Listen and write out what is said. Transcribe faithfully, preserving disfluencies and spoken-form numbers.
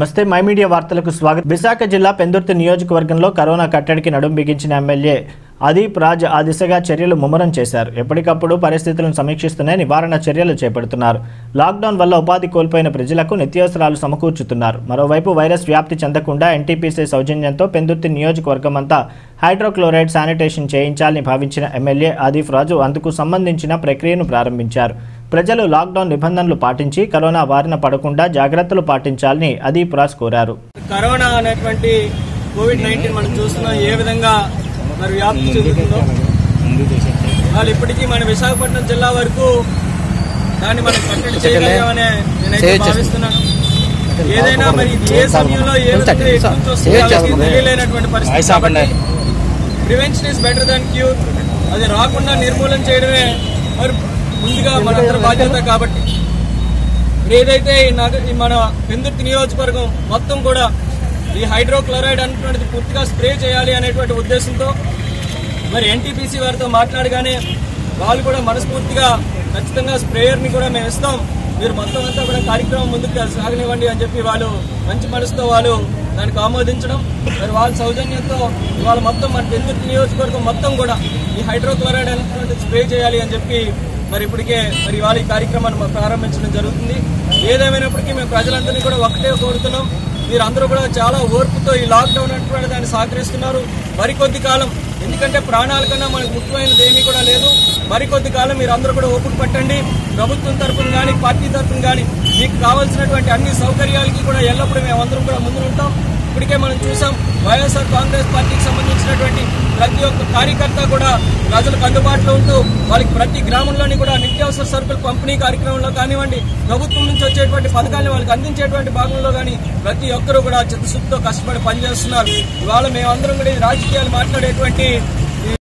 నమస్తే my media వార్తలకు స్వాగతం। విశాఖ జిల్లా పెందుర్తి నియోజకవర్గంలో కరోనా కట్టడికి నడుం బిగించిన ఎమ్మెల్యే అదీప్ రాజ్ ఆ దిశగా చర్యలు ముమ్మరం చేశారు। ఎప్పటికప్పుడు పరిస్థితులను సమీక్షిస్తూనే నివారణ చర్యలు చేపడుతున్నారు। లాక్డౌన్ వల్ల ఉపాధి కోల్పోయిన ప్రజలకు నిత్యావసరాలు సమకూర్చుతున్నారు। మరోవైపు వైరస్ వ్యాప్తి చెందకుండా ఎన్టీపీసీ సౌజన్యంతో పెందుర్తి నియోజకవర్గం అంతా హైడ్రోక్లోరైడ్ శానిటేషన్ చేయించాలని భావించిన ఎమ్మెల్యే అదీప్ రాజు అందుకు సంబంధించిన ప్రక్రియను ప్రారంభించారు। ప్రజలు లాక్డౌన్ నిబంధనలు పాటించి కరోనా బారిన పడకుండా జాగ్రత్తలు పాటించాలని అదీప్ రాజ్ కోరారు। కరోనా అనేటువంటి కోవిడ్ నైన్టీన్ మనం చూస్తున్నాం ఏ విధంగా మరి వ్యాప్తి చెందుతుందో వాళ్ళు ఇప్పటికీ మన విశాఖపట్నం జిల్లా వరకు దాన్ని మనం కట్టడి చేయగలిగామనే నేనైతే భావిస్తున్నాను। ఏదైనా మరి ఏ సమయంలో ఏ తెలియలేనటువంటి పరిస్థితి కాబట్టి prevention is better than cure, అది రాకుండా నిర్మూలన చేయడమే మరి ముందుగా మనందరి బాధ్యత। కాబట్టి ఏదైతే మన పెందుర్తి నియోజకవర్గం మొత్తం కూడా ఈ హైడ్రోక్లోరైడ్ అనేటువంటిది పూర్తిగా స్ప్రే చేయాలి అనేటువంటి ఉద్దేశంతో మరి ఎన్టీపీసీ వారితో మాట్లాడగానే వాళ్ళు కూడా మనస్ఫూర్తిగా ఖచ్చితంగా స్ప్రేయర్ని కూడా మేము ఇస్తాం, మీరు మొత్తం అంతా కూడా కార్యక్రమం ముందుకు సాగనివ్వండి అని చెప్పి వాళ్ళు మంచి మనసుతో వాళ్ళు దానికి ఆమోదించడం, మరి వాళ్ళ సౌజన్యంతో ఇవాళ మొత్తం మన పెందుర్తి నియోజకవర్గం మొత్తం కూడా ఈ హైడ్రోక్లోరైడ్ అనేటువంటి స్ప్రే చేయాలి అని చెప్పి మరి ఇప్పటికే మరి ఇవాళ ఈ కార్యక్రమాన్ని ప్రారంభించడం జరుగుతుంది। ఏదేమైనప్పటికీ మేము ప్రజలందరినీ కూడా ఒకటే కోరుతున్నాం, మీరందరూ కూడా చాలా ఓర్పుతో ఈ లాక్డౌన్ అనేటువంటి దాన్ని సహకరిస్తున్నారు। మరికొద్ది కాలం, ఎందుకంటే ప్రాణాల కన్నా మనకు ముఖ్యమైనది ఏమీ కూడా లేదు, మరికొద్ది కాలం మీరు అందరూ కూడా ఓపిక పట్టండి। ప్రభుత్వం తరఫున కానీ పార్టీ తరఫున కానీ మీకు కావాల్సినటువంటి అన్ని సౌకర్యాలకి కూడా ఎల్లప్పుడూ మేమందరం కూడా ముందు ఉంటాం। ఇప్పటికే మనం చూసాం వైఎస్ఆర్ కాంగ్రెస్ పార్టీకి సంబంధించినటువంటి ప్రతి ఒక్క కార్యకర్త కూడా ప్రజలకు అందుబాటులో ఉంటూ వాళ్ళకి ప్రతి గ్రామంలోని కూడా నిత్యావసర సరుకుల పంపిణీ కార్యక్రమంలో కానివ్వండి, ప్రభుత్వం నుంచి వచ్చేటువంటి పథకాలను వాళ్ళకి అందించేటువంటి భాగంలో కానీ ప్రతి ఒక్కరూ కూడా చిత్తశుద్ధితో కష్టపడి పనిచేస్తున్నారు। ఇవాళ మేమందరం కూడా రాజకీయాలు మాట్లాడేటువంటి